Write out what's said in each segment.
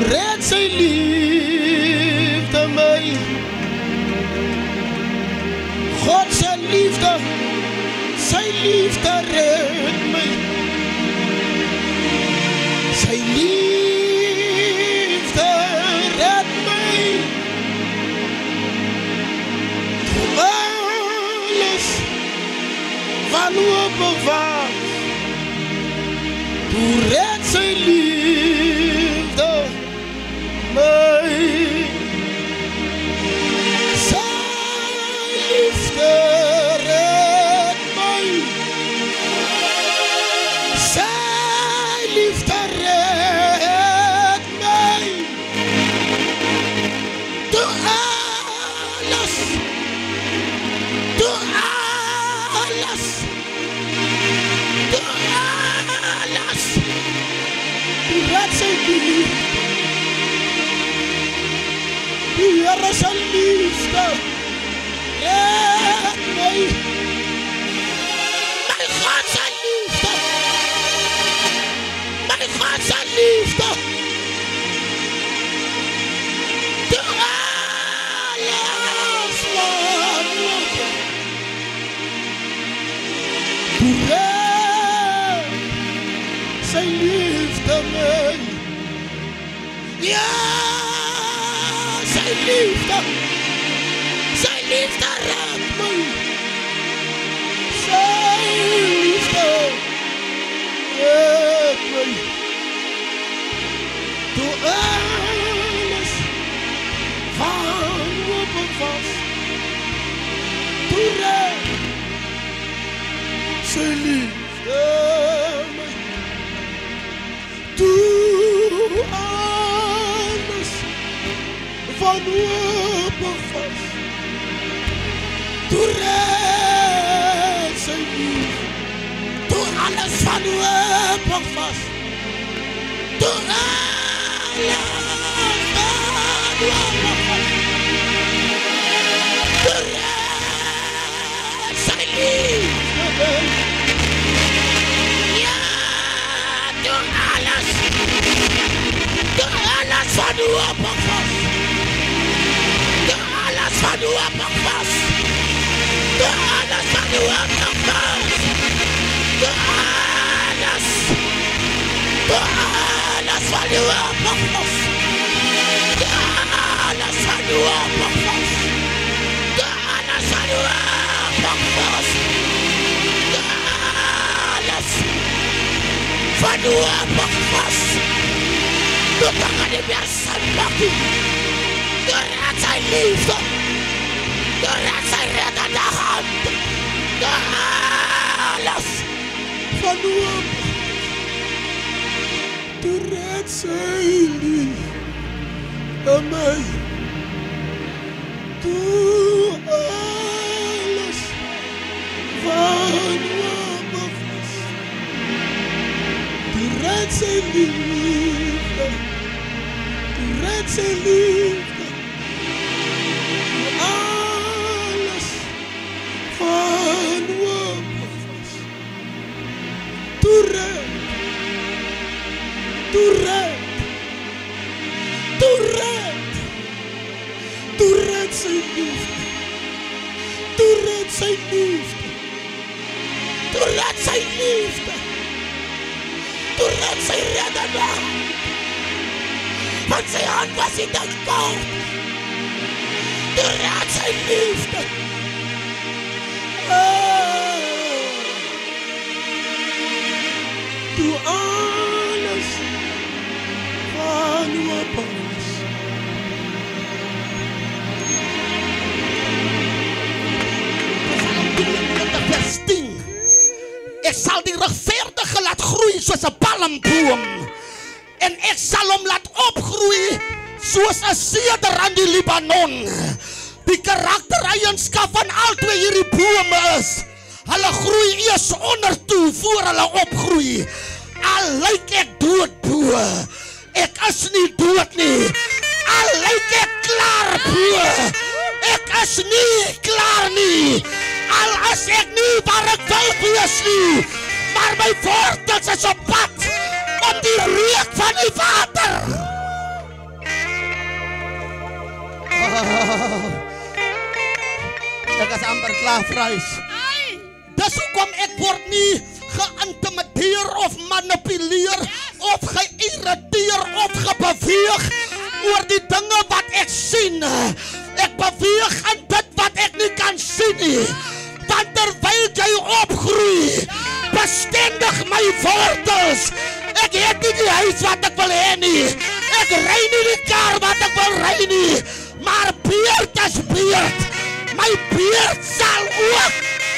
red sy liefde my. God sy liefde red my. Sy liefde red my. Toe alles wanhoop was, toe red sy liefde my. Sy liefde red my. Sy liefde red my. Toe alles red sy liefde. Die Here sy liefde red my. My God sy liefde. My God sy liefde. Toe alles wanhoop. Toe red sy liefde my. Ja, sy liefde red my. Sy liefde red my. Toe alles wanhoop was, toe red sy liefde my. Toe alles wanhoop was, toe red sy liefde. Toe alles wanhoop was, toe alles wanhoop was, toe red sy liefde. Ja, toe alles wanhoop was, toe alles wanhoop was, toe alles wanhoop was, toe alles wanhoop was, toe alles wanhoop was, toe alles wanhoop was, toe alles wanhoop was. Toe kan nie meer sy makkie. Toe red sy liefde. Toe red sy reddende hand. Toe alles wanhoop. Toe red sy liefde my. Toe alles wanhoop was. Toe red sy liefde. Toe red sy liefde. Toe alles wanhoop was. Toe red sy liefde. Toe red sy liefde. Toe red sy liefde. Toe red sy reddende hand. Want sy hand was nie te kort. Toe red sy liefde. Toe alles wanhoop was. Vers 10. Ek sal die regverdige laat groei soos 'n palmboom, en ek sal hom laat opgroei soos 'n seder aan die Libanon. Die karaktereienskap van al twee hierdie bome is, hulle groei eers onder toe voor hulle opgroei. Al lyk ek dood bo, ek is nie dood nie. Al lyk ek klaar bo, ek is nie klaar nie. Al is ek nie waar ek wil wees nie, maar my wortels is op pad om die reuk van die water slaafreis. Dis hoekom ek word nie geïntimideer of manipuleer of geïrriteer of gebeweeg oor die dinge wat ek sien. Ek beweeg in dit wat ek nie kan sien nie. Want terwyl jy opgroei, bestendig my wortels. Ek het nie die huis wat ek wil hê nie. Ek ry nie die kar wat ek wil ry nie. Maar beerd is beerd. My beerd sal ook.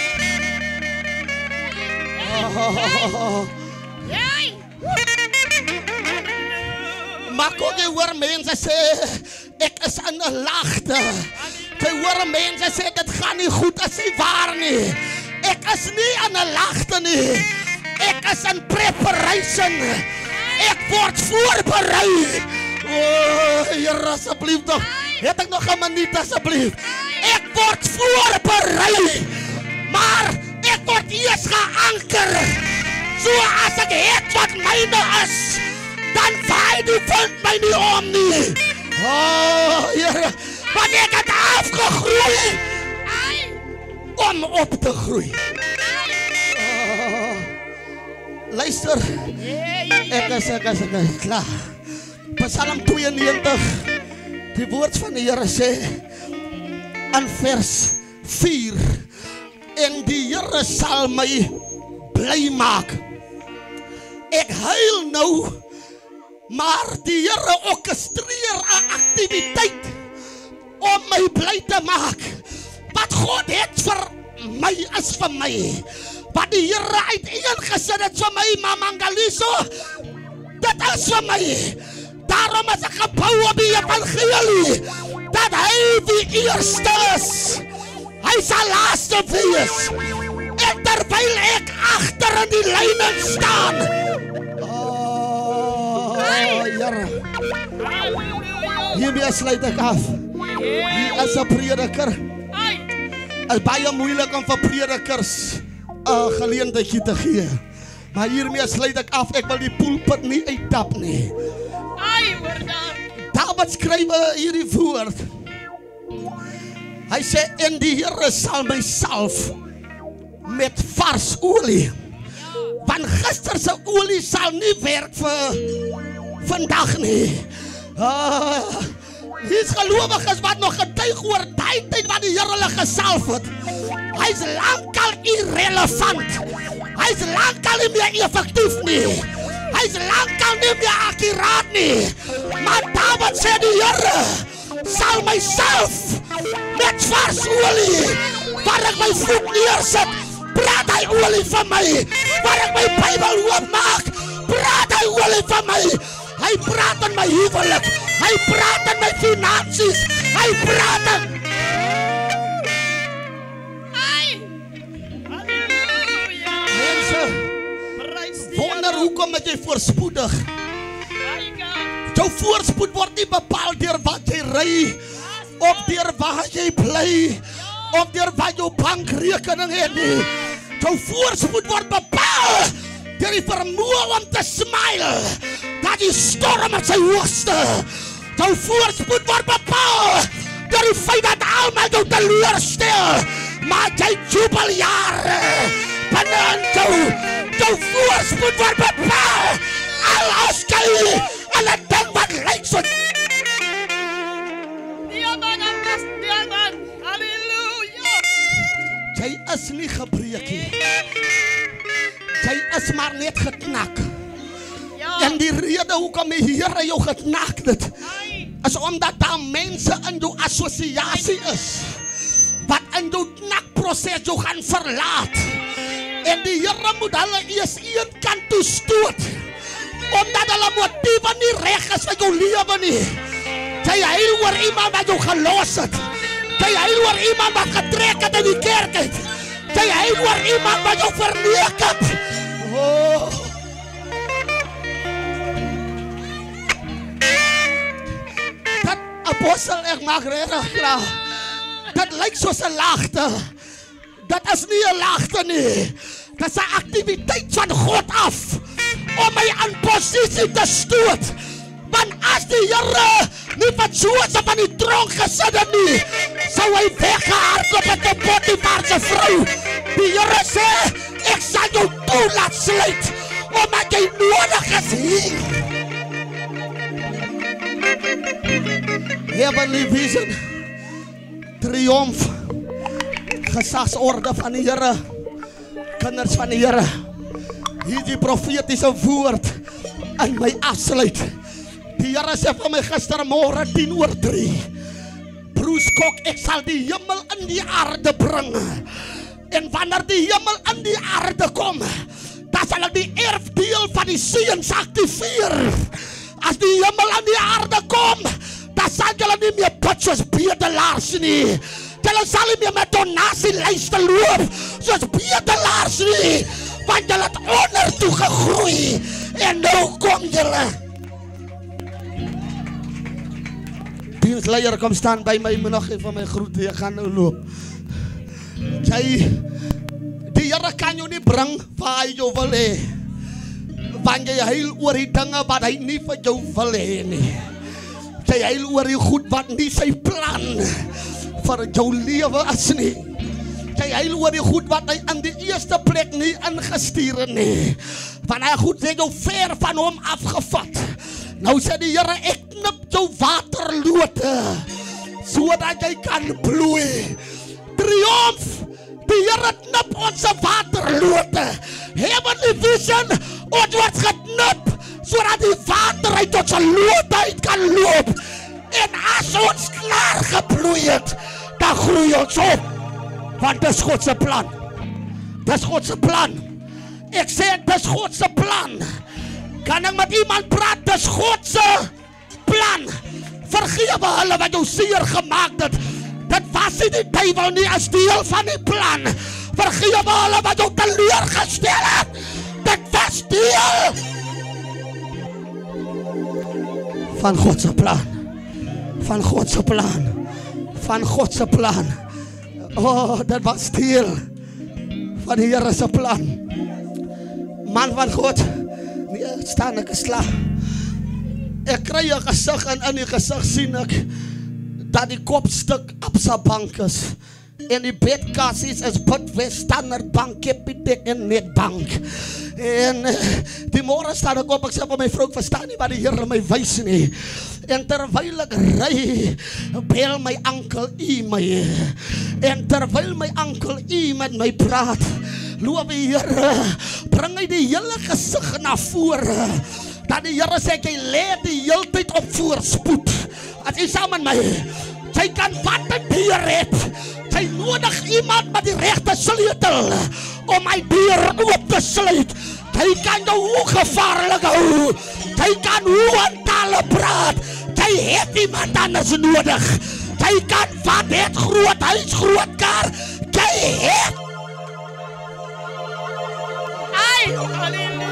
Maar kon jy hoor mense sê, ek is in 'n laagte. Jy hoor mense sê, dit gaan nie goed, is nie waar nie. Ek is nie in 'n laagte nie. Ek is in preparation. Ek word voorberei. Here asseblief nog. Het ek nog 'n minuut asseblief? Ek word voorberei. Maar ek word eers geanker. So as ek het wat myne is, dan vaai die wind my nie om nie. Here, want ek het afgegroei om op te groei. Luister, ek is klaar. Psalm 92, die woord van die Here sê, in vers 4, en die Here sal my bly maak. Ek huil nou, maar die Here orkestreer 'n aktiwiteit om my bly te maak. Wat God het vir my is vir my. Wat die Here uiteengesit het vir my, Mamangaliso, dit is vir my. Daarom is ek gebou op die evangelie, dat hy die eerste is. Hy sal laaste wees. En terwyl ek agter in die lyne staan. Here. Hiermee sluit ek af. Hier is 'n prediker. Is baie moeilik om vir predikers 'n geleentheidjie te gee. Maar hiermee sluit ek af. Ek wil die pulpit nie uittap nie. David skryf hierdie woord. Hy sê, en die Here sal my salf met vars olie. Want gister se olie sal nie werk vir vandag nie. Hier's gelowiges wat nog getuig oor die tyd wat die Here hulle gesalf het. Hy's lankal irrelevant. Hy's lankal nie meer effektief nie. Hy's lankal nie meer akkuraat nie. Maar David sê die Here sal myself met vars olie, waar ek my voet neersit, praat hy olie van my. Waar ek my Bybel oopmaak, praat hy olie van my. Hy praat in my huwelik. Hy praat in my finansies. Hy praat in... Mense, wonder hoekom is jy voorspoedig? Jou voorspoed word nie bepaal deur wat jy ry, of deur waar jy bly, of deur wat jou bankrekening het nie. Jou voorspoed word bepaal deur die vermoë om te smile, dat die storm het sy hoogste. Jou voorspoed word bepaal deur die feit dat almal jou teleurstel, maar jy jubeljare binne in jou voorspoed word bepaal. Al as jy alle ding wat lyk so. Jy is nie gebreek nie. Jy is maar net geknak. En die rede hoekom die Here jou geknak het, is omdat daar mense in jou assosiasie is, wat in jou knakproses jou gaan verlaat. En die Here moet hulle eers een kant toe stoot, omdat hulle motiewe nie reg is vir jou lewe nie. Jy huil oor iemand wat jou gelos het. Jy huil oor iemand wat getrek het in die kerk uit. Jy huil oor iemand wat jou verneek het. Dat apostel, ek maak regtig klaar. Dat lyk soos 'n laagte. Dat is nie 'n laagte nie. Dit is 'n aktiwiteit van God af om my in posisie te stoot. Want as die Here nie van Josef aan die troon gesit het nie, sou hy weggehardloop met 'n Potifarse vrou. Die Here sê, ek sal jou toelaat sluit, omdat jy nodig is hier. Heavenly vision, triomf, gesagsorde van die Here, kinders van die Here. Hier die profetiese woord in my afsluit. Die Here sê vir my gistermôre 2:50. Bruce Kok, ek sal die hemel in die aarde bring. En wanneer die hemel in die aarde kom, dan sal ek die erfdeel van die seuns aktiveer. As die hemel in die aarde kom, dan sal julle nie meer bid soos bedelaars nie. Julle sal nie meer met donasielyste loop soos bedelaars nie. Want julle het onder toe gegroei. En nou kom julle. Diensleier, kom staan by my, moet nog even van my groete, ek gaan nou loop. Die Here kan jou nie bring waar hy jou wil hê. Want jy huil oor die dinge wat hy nie vir jou wil hê nie. Jy huil oor die goed wat nie sy plan vir jou lewe is nie. Jy huil oor die goed wat hy in die eerste plek nie ingestuur het nie. Want hy goed het jou ver van hom afgevat. Nou sê die Here, ek knip jou waterlote, sodat jy kan bloei. Triomf, die Here knip ons waterlote. Heavenly vision, ons word geknip, sodat die water uit ons lote uit kan loop. En as ons klaar gebloei het, dan groei ons op. Want dis God se plan. Dis God se plan. Ek sê, dis God se plan. Kan ek met iemand praat? Dis God se plan. Vergewe hulle wat jou seer gemaakt het. Dit was nie die duiwel nie, as deel van die plan. Vergewe hulle wat jou teleurgestel het. Dit was deel van God se plan. Van God se plan. Van God se plan. Oh, dit was deel van die Here se plan. Man van God, nee, staan ek gesla. Ek kry 'n gesig en in die gesig sien ek dat die kopstuk op sy bank is. En die bedkassies is Bidwest, Standard Bank, Capitec en Nedbank. En die môre staan ek op, ek sê vir my vrou, ek verstaan nie wat die Here my wys nie. En terwyl ek ry, bel my oom U my. En terwyl my oom U met my praat, loof die Here, bring hy die hele gesig na vore. Dat die Here sê, jy lê die hele tyd op voorspoed. As jy saam met my, jy kan wat die deur het. Jy nodig iemand met die regte sleutel om my deur oop te sluit. Jy kan jou hoe gevaarlik hou. Jy kan hoe aan tale praat. Jy het iemand anders nodig. Jy kan wat het groot huis, groot kar. Jy het. Ai, halleluja.